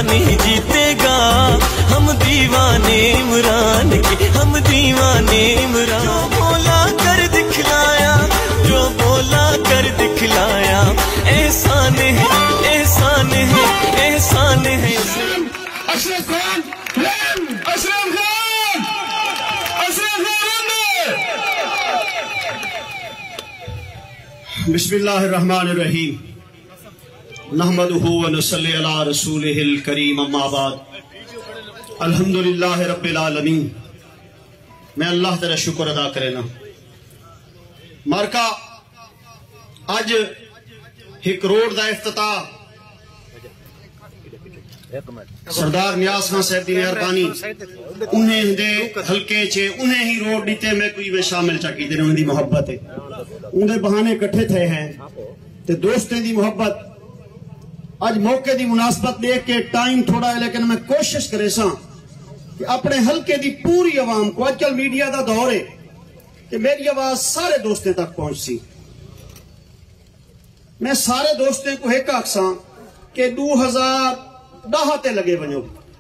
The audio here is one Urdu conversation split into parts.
नहीं जीतेगा। हम दीवाने इमरान के, हम दीवाने इमरान। जो बोला कर दिखलाया, जो बोला कर दिखलाया, एहसान है, एहसान है, एहसान है। अशरफ खान, अशरफ खान, अशरफ खान। बिस्मिल्लाहिर्रहमानिर्रहीम। नहमदुहु व नसल्ली अला रसूलिहिल करीम, अम्मा बाद। अल्हम्दुलिल्लाह रब्बिल आलमीन। मैं अल्लाह तेरा शुक्र अदा करे ना मारका अज एक रोड का इफ्तिताह सरदार नियाज खान साहब की मेहरबानी उन्हें दे हल्के चे उन्हें ही रोड दीते में कोई वे शामिल चाकी दे उन्हें दी मोहब्बत है उन्हें बहाने इकट्ठे थे हैं ते दोस्तें दी मोहब्बत आज मौके दी मुनासबत देख के टाइम थोड़ा है लेकिन मैं कोशिश करे सा कि अपने हल्के दी पूरी आवाम को आजकल मीडिया का दौर है कि मेरी आवाज सारे दोस्तें तक पहुंच सी। मैं सारे दोस्तें को एक आखसा कि 2010 ते लगे वनो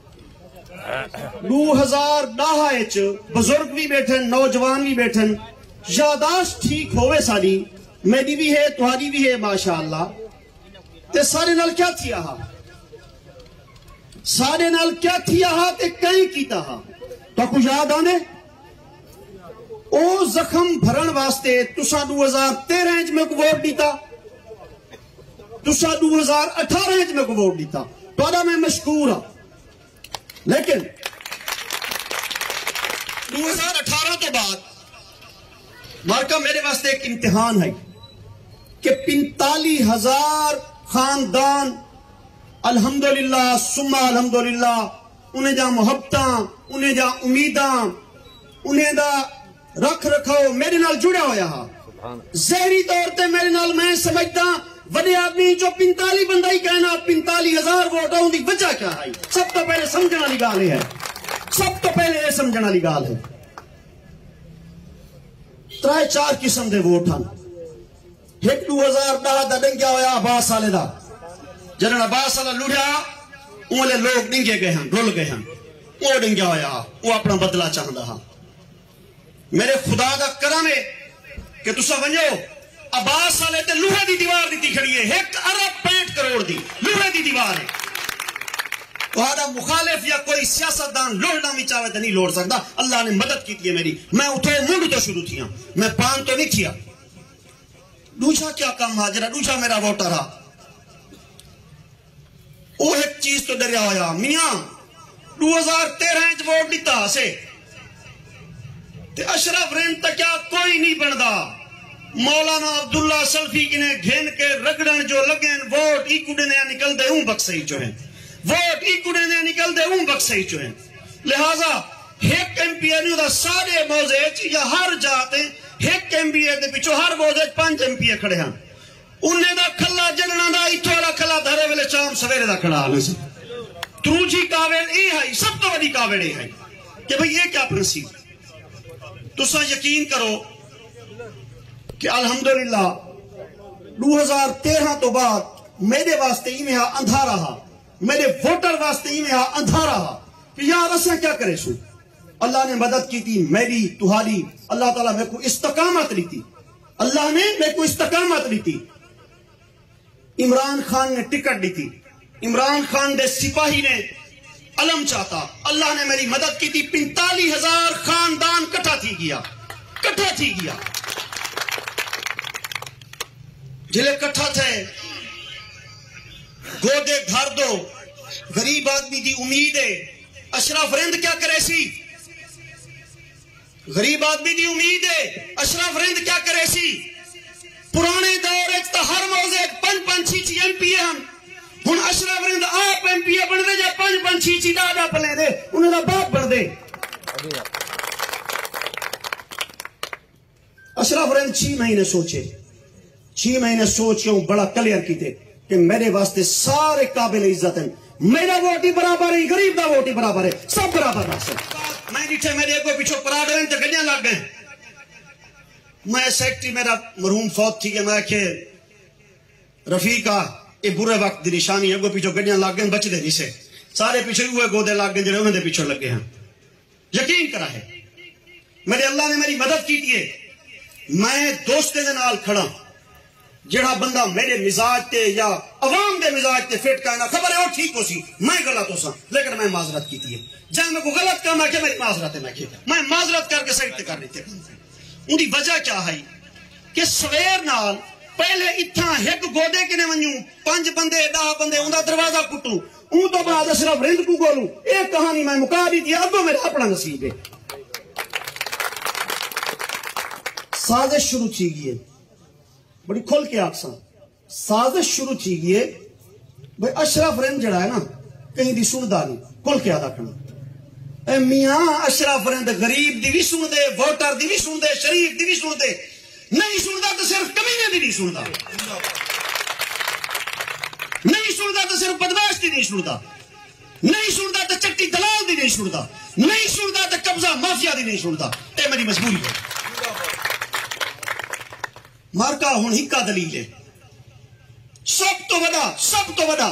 2010 बुजुर्ग भी बैठे नौजवान भी बैठे यादाश्त ठीक होवे सारी मेरी भी है तुम्हारी भी है माशाअल्लाह। ते सारे नाल क्या थिया हा सारे नाल क्या थिया हा ते कई कीता हा तो कुछ याद आने ओ जख्म भरण वास्ते तुसा 2013 में को वोट दीता तुसा 2018 में को वोट दीता तो मैं मशकूर हाँ लेकिन 2018 के बाद मार्का मेरे वास्ते एक इम्तिहान है कि 45,000 खानदान अल्हम्दुलिल्लाह सुम्मा अल्हम्दुलिल्लाह उन्हें जा मोहब्बत उन्हें जा उम्मीदा उन्हें दा रख रखाओ मेरे नाल जुड़ा होया हा जहरी तौर ते मेरे नाल मैं समझदा बड़े आदमी जो 45 बंदा ही कहना 45,000 वोट आउंदी वजह क्या है सब तो पहले समझने वाली गाल है सब तो पहले ये समझने वाली गाल है 3-4 किस्म दे वोट हैं एक 2010 दा डंग्या होया अब्बास साले दा जदन अब्बास साला लुढ़िया ओले लोग डिंगे गए हैं रुल गए हैं वो डंग्या होया वो अपना बदला चाहता हा मेरे खुदा दा करम है कि तुसा वनो अब्बास साले ते लोहे दी दीवार दी खड़ी है 1 अरब 65 करोड़ दी लोहे दी दीवार है वहादा मुखालिफ या कोई सियासतदान लोड़ना भी चाहे तो नहीं लोड़ सकता अल्लाह ने मदद की है मेरी मैं उठे मुंड तो शुरू थिया मैं पान तो नहीं थिया दूसरा क्या काम हा जरा दूसरा मेरा वोटर हा वो एक चीज तो डरिया होया मियां 2013 वोट दिता से ते अशरफ रेन तक क्या कोई नहीं बनता मौलाना अब्दुल्ला सल्फी ने घेन के रगड़न जो लगे वोट ई कुड़े ने निकलते हूं बक्सई जो है वोट ई कुड़े ने निकलते हूं बक्सई जो है लिहाजा एक एमपीए दा सारे मौजे या हर जाते एक एमपीए दे पिछो हर मौजे 5 एमपीए खड़े हैं उन्हें दा खला जगना दा इथो वाला खला धारे वेले शाम सवेरे दा खड़ा हाल से त्रूजी कावेल ए है सब तो बड़ी कावेल है कि भाई ये क्या प्रिंसिप तुसा यकीन करो कि अल्हम्दुलिल्लाह 2013 तो बाद मेरे वास्ते ही में अंधारा हा मेरे वोटर वास्ते ही में अंधारा हा कि यार असा क्या करे सू अल्लाह ने मदद की थी मेरी तुम्हारी अल्लाह ताला मेरे को इस्तकामत दी थी अल्लाह ने मेरे को इस्तकामत दी थी इमरान खान ने टिकट दी थी इमरान खान दे सिपाही ने अलम चाहता अल्लाह ने मेरी मदद की थी 45,000 खानदान कट्ठा थी गया जिले कट्ठा थे गोदे घर दो गरीब आदमी की उम्मीद है अशरफ रिंद क्या करे सी गरीब आदमी की उम्मीद है अशरफ रिंद क्या करे सी पुराने दौर तो हर मौजे 5-5 एमपीए हम हुन अशरफ रिंद आप एमपीए बनते जा 5-5 दादा पले दे उन्हें बाप बन दे अशरफ रिंद 6 महीने सोचे 6 महीने सोच के बड़ा क्लियर किए कि मेरे वास्ते सारे काबिल इज्जत हैं मेरा वोट ही बराबर है गरीब का वोट ही बराबर है सब बराबर है मैं नीचे मेरे अगो पिछो पराडे तो गलियां लग गए मैं सेक्रेटरी मेरा मरहूम फौत थी मैं के रफीका ये बुरे वक्त की निशानी अगो पिछो गलियां लग गए बचते नहीं से سارے پیچھے ہوئے گودے لگ گئے جڑے انہوں نے پیچھے لگے ہیں. یقین کرا ہے میرے اللہ نے میری مدد کی ہے. میں دوستے دے نال کھڑا جڑا بندہ میرے مزاج تے یا عوام دے مزاج تے فٹ کرنا خبر ہے وہ ٹھیک ہو سی میں غلط ہو سا لیکن میں معذرت کی تھی جہاں میں کو غلط کام ہے کہ میری معذرت ہے میں معذرت کر کے صحیح کر لیتے. ان کی وجہ کیا ہے کہ سویر نال پہلے اتھا ایک گودے کنے ونجوں 5 بندے 10 بندے ان دا دروازہ کٹوں ان تو بعد صرف رند کو گولوں ایک کہانی میں مکا دی تھی اب میرا اپنا نصیب ہے. سازش شروع تھی گئی ہے بڑی کھل کے آکساں سازش شروع تھی گئی ہے بھئی اشرف رند جڑا ہے نا کہیں دی سندا نہیں کھل کے آدھا کرنا اے میاں اشرف رند غریب دی بھی سن دے ووٹر دی بھی سن دے شریف دی بھی سن دے نہیں سندا تو صرف کمینے دی نہیں سندا نہیں سندا تو صرف بدماش دی نہیں سندا نہیں سندا تو چٹی دلال دی نہیں سندا نہیں سندا تو قبضہ مافیا دی نہیں سندا اے میری مجبوری ہے. مارکا ہون ہکا دلیل ہے سب تو بڑا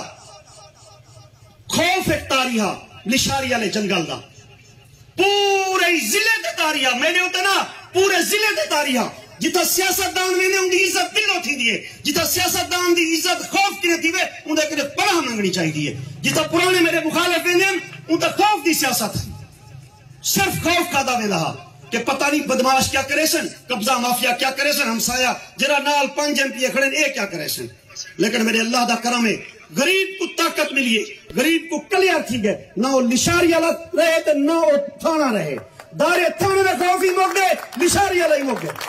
خوف ایک تاریہ لشاری والے جنگل دا پورے ضلع دے تاریہ میں نے ہوتا نا پورے ضلع دے تاریہ جتا سیاستدان میں نے ان کی عزت دلوں تھی دیئے جتا سیاستدان دی عزت خوف کی نتی وے ان دے کنے پڑھا منگنی چاہی دیئے جتا پرانے میرے مخالف ہیں ان دا خوف دی سیاست صرف خوف کا دا ویلہا کہ پتہ نہیں بدماش کیا کرے سن قبضہ مافیا کیا کرے سن ہمسایا جرا نال 5 MP کھڑے اے کیا کرے سن لیکن میرے اللہ دا کرم ہے غریب کو طاقت ملیے غریب کو کلیار تھی گئے نہ وہ لشاری الگ رہے تو نہ وہ تھانا رہے دارے تھانے میں خوفی موک گئے لشاری الگ موک گئے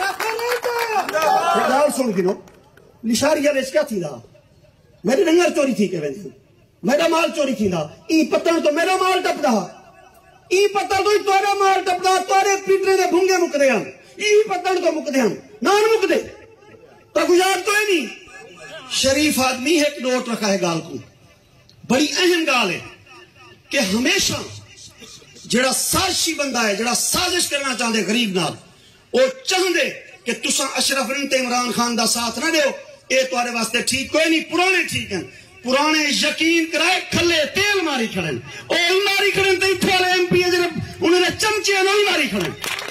گال سن گنو لشاری الگ کیا تھی رہا میری ننگر چوری تھی کہ ویدے میرا مال چوری تھی رہا ای پتہ تو میرا مال ٹپ رہا ای پتہ تو تورا مال ٹپ رہا تورے پیٹنے دے بھونگے مک دے ہم ای پتہ تو مک دے ہم نان مک دے تو گزار تو ہے نہیں شریف آدمی ہے ایک نوٹ رکھا ہے گال کو بڑی اہم گال ہے کہ ہمیشہ جڑا سازشی بندہ ہے جڑا سازش کرنا چاہتے غریب نال وہ چاہتے کہ تساں اشرف رند تے عمران خان دا ساتھ نہ دیو اے تمہارے واسطے ٹھیک کوئی نہیں پرانے ٹھیک ہیں پرانے یقین کرائے کھلے تیل ماری کھڑیں اور ماری کھڑیں تو اتھے والے MP انہوں نے چمچے نہیں ماری کھڑیں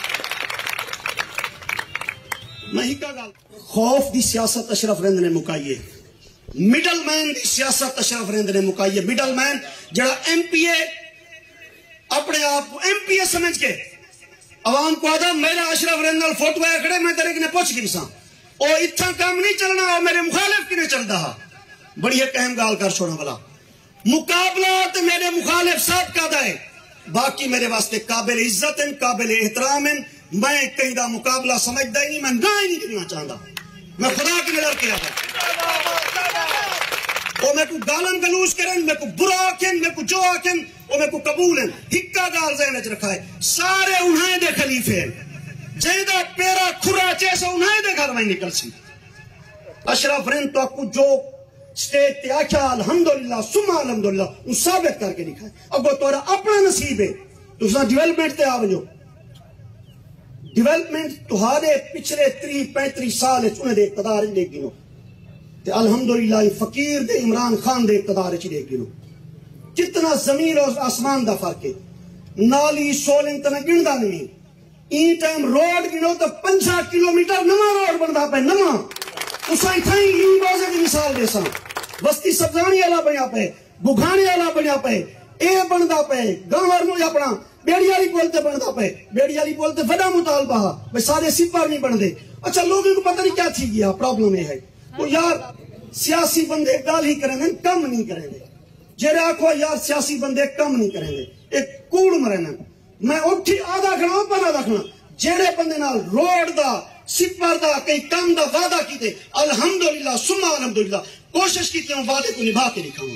میں ہی کا گال خوف دی سیاست اشرف رند نے مکائیے مڈل مین دی سیاست اشرف رند نے مکائیے مڈل مین جڑا MP اپنے آپ کو MP سمجھ کے عوام کو آدھا میرا اشرف رند نال فوٹو آیا کھڑے میں تیرے کنے پوچھ گئی ساں اور اتھا کام نہیں چلنا اور میرے مخالف کنے چل رہا بڑی ایک اہم گال کر چھوڑا بلا مقابلہ تو میرے مخالف ساتھ کا دائے باقی میرے واسطے قابل عزت ہیں قابل احترام ہیں میں کہیں دا مقابلہ سمجھتا ہی نہیں میں نہ ہی نہیں کرنا چاہتا میں خدا کی نظر کیا تھا وہ میں کو گالن گلوز کریں میں کو برا آکھیں میں کو جو آکھیں وہ میں کو قبول ہیں ہکا گال ذہن اچھ رکھا ہے سارے انہیں دے خلیفے ہیں جیدہ پیرا کھرا چیسا انہیں دے گھر میں نکل سی اشرف رند تو آپ جو سٹیٹ تے آکھا الحمدللہ سمہ الحمدللہ ان ثابت کر کے دکھائے اب وہ تورا اپنا نصیب ہے تو اس نے ڈیولپمنٹ تے آوجو ڈیولپمنٹ تہارے پچھلے 30-35 سال انہیں دے اقتدار لے گنو تے الحمدللہ فقیر دے عمران خان دے اقتدار لے گنو کتنا زمین اور آسمان دا فرق ہے نالی سولنگ تنہ گندہ نہیں این ٹائم روڈ گنو تو 50 کلومیٹر نما روڈ بندہ پہ نما اساں تھائیں این بازے دی مثال دے ساں بستی سبزانی والا بنیا پہ بگھانے والا بنیا پہ اے بندا پہ گاں نو اپنا بیڑی والی بولتے بندا پہ بیڑی والی بولتے بڑا مطالبہ بھئی سارے سپاہ نہیں بن دے اچھا لوگوں کو پتہ نہیں کیا تھی گیا پرابلم ہے وہ یار سیاسی بندے گال ہی کریں گے کم نہیں کریں گے جیرے آکھو یار سیاسی بندے کم نہیں کریں گے ایک کوڑ مرنا میں اٹھی آدھا کھنا اوپر آدھا کھنا جیرے بندے نال روڈ دا سپر دا کئی کام دا وعدہ کیتے الحمدللہ سمہ الحمدللہ کوشش کی کہ ہم وعدے کو نبھا کے دکھاؤں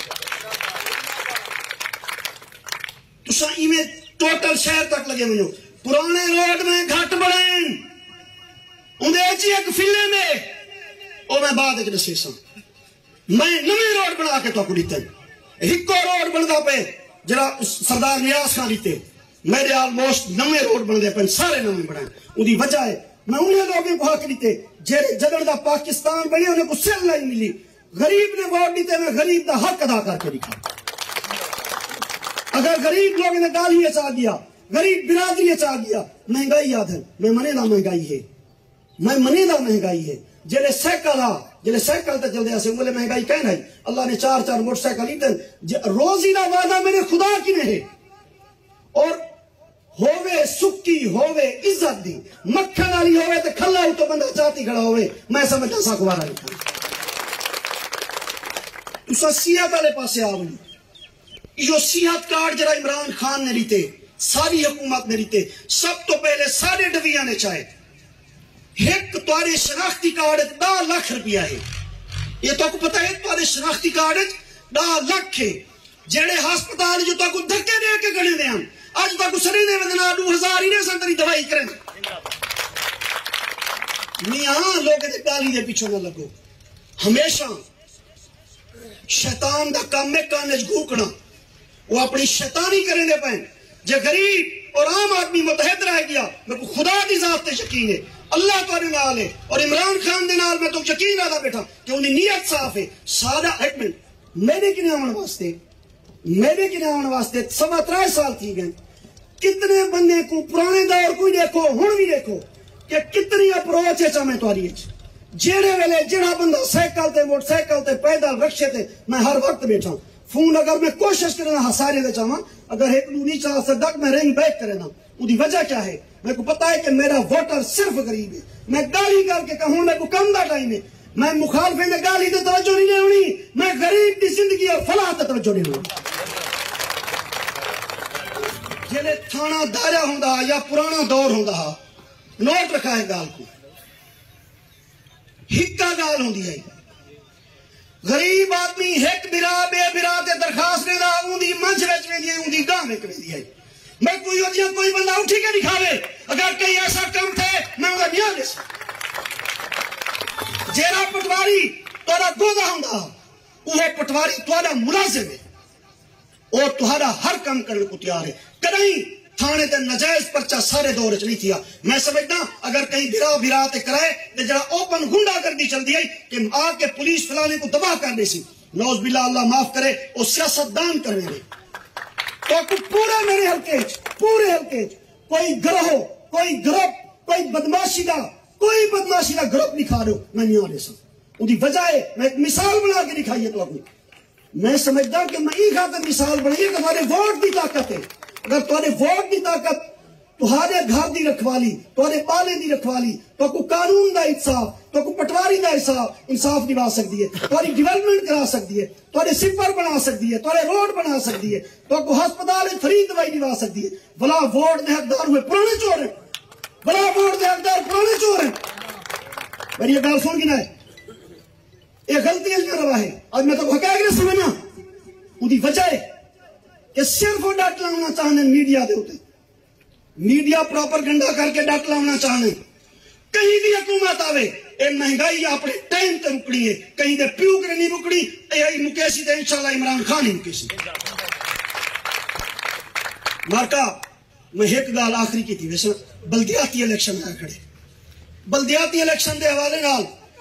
تو سا ایمیں ٹوٹل شہر تک لگے مجھو پرانے روڈ میں گھٹ بڑھیں انہیں ایچی ایک فلے میں اور میں بعد ایک نسے سا میں نمی روڈ بڑھا کے تو کو دیتے ہکو روڈ بڑھا پہ جرا سردار نیاز خان دیتے میرے آلموسٹ نمی روڈ بڑھا پہ سارے نمی بڑھائیں انہی وجہ ہے میں انہیں لوگوں کو حق دیتے جگڑ دا پاکستان بڑھے انہیں کو سیل نہیں ملی غریب نے ووٹ دیتے میں غریب دا حق ادا کر کے دکھا اگر غریب لوگوں نے گالی چاہ دیا، غریب برادری چاہ دیا، مہنگائی یاد ہے، میں منے نہ مہنگائی ہے، میں منے نہ مہنگائی ہے. جلے سائیکل تے چلتے ہیں بولے مہنگائی کہنا ہے. اللہ نے 4 موٹر سائیکل لیتے، روزی دا وعدہ میرے خدا کی نہیں ہے. اور ہووے سکی ہووے عزت دی، مکھن والی ہووے تے کھلا ہو تو بندہ چاہتی کھڑا ہووے، میں سمجھا سا کوارا نہیں. تسا صحت والے پاسے آویں، یہ صحت کارڈ جڑا عمران خان نے لیتے، ساری حکومت نے لیتے، سب تو پہلے سارے ڈویاں نے چاہے ایک تمہارے شناختی کارڈ 10 لاکھ روپیہ ہے. یہ تو کو پتہ ہے تمہارے شناختی کارڈ 10 لاکھ ہے. جڑے ہسپتال جو تو کو دھکے دے کے گنے دے اج تک سری دے ودنا 2000 ہی نے سنتری دوائی کریں. میاں لوگ دے گالی دے پیچھے نہ لگو. ہمیشہ شیطان دا کام ہے کانج گھوکنا، وہ اپنی شیطانی کریں دے پائیں. جے غریب اور عام آدمی متحد رہ گیا، میں کو خدا دی ذات تے یقین ہے، اللہ تعالی نال ہے، اور عمران خان دے نال میں تو یقین رہا بیٹھا کہ انہیں نیت صاف ہے. سادہ ایک منٹ میرے کی آن واسطے 3.25 سال تھی گئے. کتنے بندے کو پرانے دور کو دیکھو ہن بھی دیکھو کہ کتنی اپروچ ہے چاہے تاری جیڑے ویلے جڑا بندہ سائیکل تے موٹر سائیکل تے پیدل رکشے تے میں ہر وقت بیٹھا فون. اگر میں کوشش کرنا سارے دے چاہاں اگر ایک نو نہیں چاہ سکتا میں رنگ بیک کرنا. وہ وجہ کیا ہے؟ میں کو پتا ہے کہ میرا ووٹر صرف غریب ہے. میں گالی کر کے کہوں میں کو کم دا ٹائم ہے، میں مخالفین نے گالی تے توجہ نہیں ہونی، میں غریب کی زندگی اور فلاح تے توجہ نہیں ہونی. جلے تھانہ داریا ہوندا یا پرانا دور ہوندا نوٹ رکھا ہے گال کو ہکا گال ہوندی ہے. غریب آدمی ایک برا بے برا تے درخواست دینا اوندی منچ وچ ویندی ہے، اوندی گاہ وچ ویندی ہے. میں کوئی بندہ اٹھی کے دکھاوے اگر کئی ایسا کم تھے میں انہاں نہیں آنے سا. جیڑا پٹواری تہاڈا گودا ہوندا وہ پٹواری تہاڈا ملازم ہے اور تہاڈا ہر کام کرنے کو تیار ہے. کدی تھانے تے نجائز پرچہ سارے دور وچ نہیں تھیا. میں سمجھدا اگر کہیں برا تے کرائے تے جڑا اوپن گنڈا گردی چلدی ہے کہ آ کے پولیس فلانے کو تباہ کرنے سی، نوز باللہ اللہ معاف کرے، وہ سیاست دان کرنے نے. تو پورے میرے حلقے کوئی گروہ کوئی گروپ کوئی بدماشی دا گروپ نہیں کھا رہو میں نہیں آنے سا. ان وجہ ہے میں ایک مثال بنا کے دکھائیے تو اپنی. میں سمجھدا کہ میں یہ خاطر مثال بنائی کہ تمہارے ووٹ کی طاقت ہے. اگر تمہارے ووٹ کی طاقت تمہارے گھر دی رکھوالی تمہارے پالے دی رکھوالی تو کو قانون دا انصاف تو کو پٹواری دا انصاف دوا سکتی ہے، تمہاری ڈیولپمنٹ کرا سکتی ہے، تمہارے سپر بنا سکتی ہے، تمہارے روڈ بنا سکتی ہے، تو کو ہسپتال فری دوائی دوا سکتی ہے. بلا ووٹ دے حقدار ہوئے پرانے چور ہیں، بلا ووٹ دے حقدار پرانے چور ہیں. میری یہ گل سن گنا ہے یہ غلطی ہے روا ہے. آج میں تو حقائق نہیں سمجھنا. وہ وجہ ہے کہ صرف وہ ڈٹ لاؤنا چاہنے میڈیا دے ہوتے، میڈیا پراپر گنڈا کر کے ڈٹ لاؤنا چاہنے. کہیں بھی حکومت آوے اے مہنگائی اپنے ٹائم تے مکڑی ہے، کہیں دے پیو کرے نہیں مکڑی. اے مکیسی تے انشاءاللہ عمران خان ہی مکیسی. مارکا میں ایک گال آخری کی تھی ویسے بلدیاتی الیکشن آ کھڑے. بلدیاتی الیکشن دے حوالے نال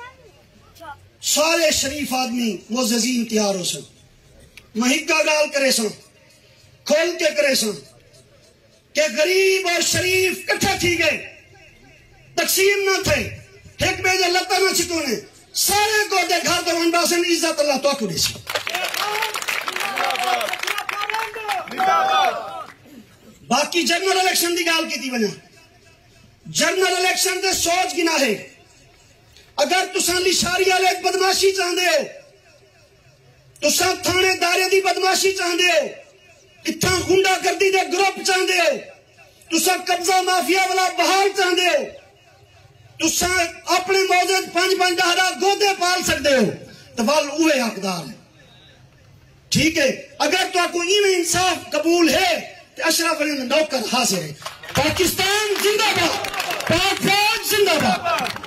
سارے شریف آدمی معززین تیار ہو سن. میں ایک گال کرے سن کھول کے کرے سن کہ غریب اور شریف کٹھا تھی گئے، تقسیم نہ تھے، ایک بیجے لتا نہ چھتونے، سارے کو دے گھر دے انباسن عزت اللہ تو اکو دیسی. باقی جنرل الیکشن دی گال کی تھی بنا. جنرل الیکشن دے سوچ گنا ہے. اگر تساں لشاری والے بدماشی چاہتے ہو، تساں تھانے دارے دی بدماشی چاہتے ہو، اتھاں گنڈا گردی دے گروپ چاہتے ہو، تساں قبضہ مافیا والا بہار چاہتے ہو، تساں اپنے موجود 5-5 دہرا گودے پال سکتے ہو تو وال اوے حقدار ہے. ٹھیک ہے اگر تو کو ایویں انصاف قبول ہے تو اشرف علی نوکر حاضر ہے. پاکستان زندہ باد، پاک فوج زندہ باد.